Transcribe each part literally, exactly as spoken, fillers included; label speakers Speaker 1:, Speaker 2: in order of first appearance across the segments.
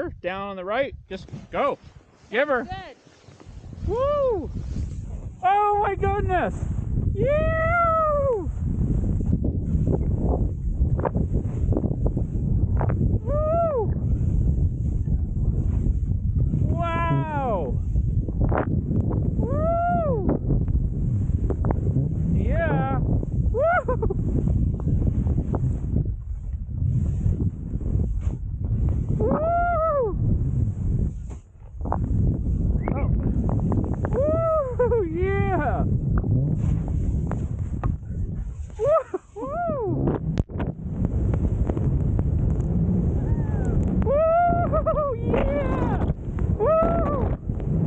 Speaker 1: her down on the right. Just go. Give her.
Speaker 2: Good.
Speaker 1: Woo! Oh my goodness! You! Woo! Wow! Woo! Yeah! Woo! Woo! Oh. Woo! Yeah! Woo! Woo! Yeah! Woo!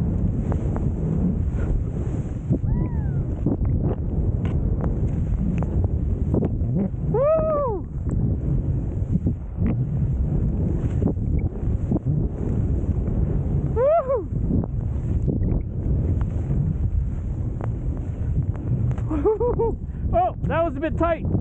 Speaker 1: Woo! Woo! Oh, that was a bit tight.